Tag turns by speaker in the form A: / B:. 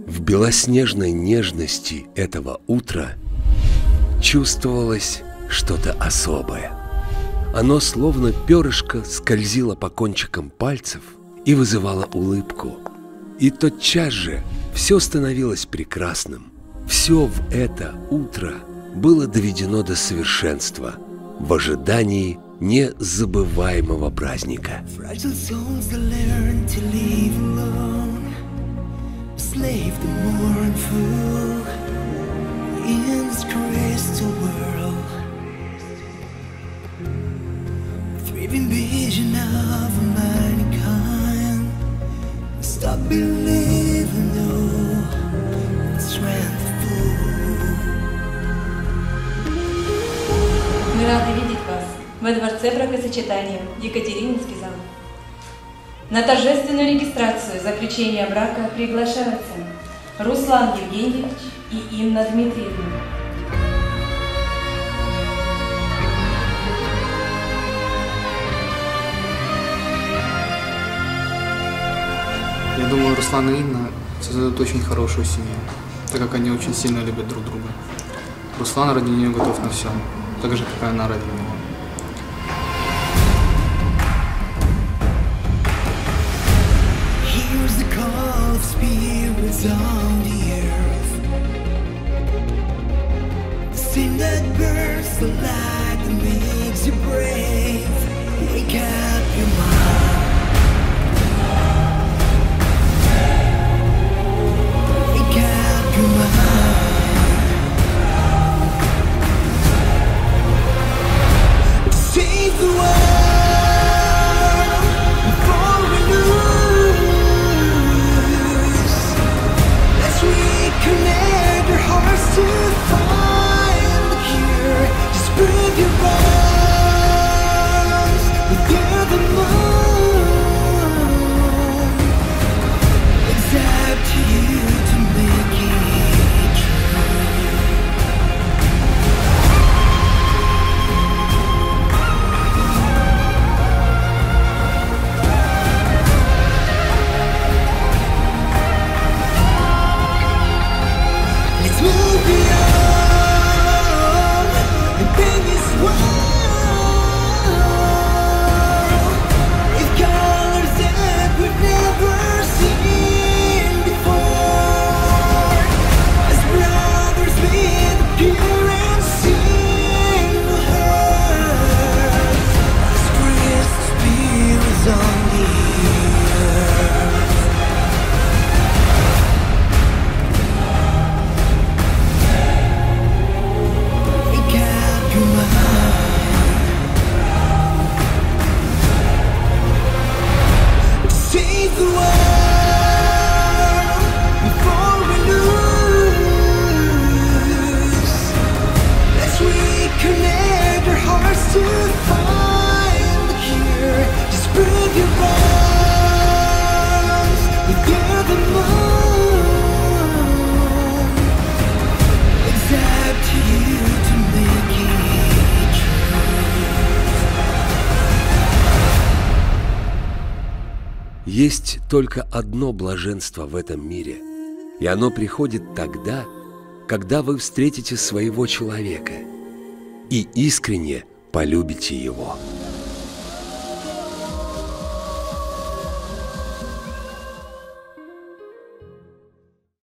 A: В белоснежной нежности этого утра чувствовалось что-то особое. Оно словно перышко скользило по кончикам пальцев и вызывало улыбку. И тотчас же все становилось прекрасным. Все в это утро было доведено до совершенства в ожидании незабываемого праздника.
B: Мы рады видеть вас во дворце бракосочетания Екатерининский замок. На торжественную регистрацию заключения брака приглашаются Руслан Евгеньевич и Инна Дмитриевна.
C: Я думаю, Руслан и Инна создадут очень хорошую семью, так как они очень сильно любят друг друга. Руслан ради нее готов на все, так же, как и она ради него.
A: Есть только одно блаженство в этом мире, и оно приходит тогда, когда вы встретите своего человека и искренне полюбите его.